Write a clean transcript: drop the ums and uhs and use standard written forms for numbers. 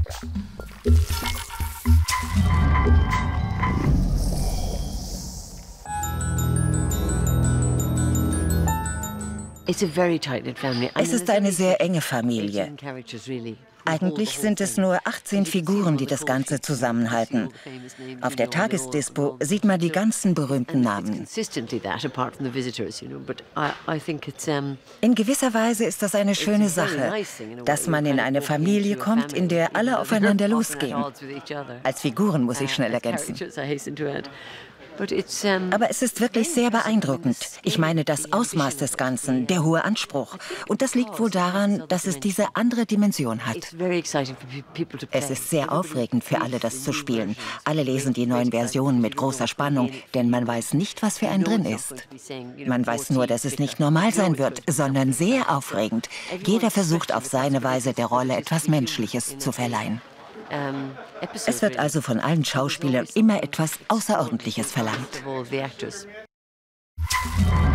Es ist eine sehr enge Familie. Eigentlich sind es nur 18 Figuren, die das Ganze zusammenhalten. Auf der Tagesdispo sieht man die ganzen berühmten Namen. In gewisser Weise ist das eine schöne Sache, dass man in eine Familie kommt, in der alle aufeinander losgehen. Als Figuren muss ich schnell ergänzen. Aber es ist wirklich sehr beeindruckend. Ich meine das Ausmaß des Ganzen, der hohe Anspruch. Und das liegt wohl daran, dass es diese andere Dimension hat. Es ist sehr aufregend für alle, das zu spielen. Alle lesen die neuen Versionen mit großer Spannung, denn man weiß nicht, was für einen drin ist. Man weiß nur, dass es nicht normal sein wird, sondern sehr aufregend. Jeder versucht auf seine Weise der Rolle etwas Menschliches zu verleihen. Es wird also von allen Schauspielern immer etwas Außerordentliches verlangt.